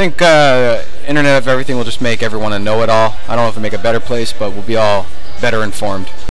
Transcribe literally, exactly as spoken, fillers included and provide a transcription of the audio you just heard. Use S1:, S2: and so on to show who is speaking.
S1: think uh, Internet of Everything will just make everyone a know-it-all. I don't know if it'll make a better place, but we'll be all better informed.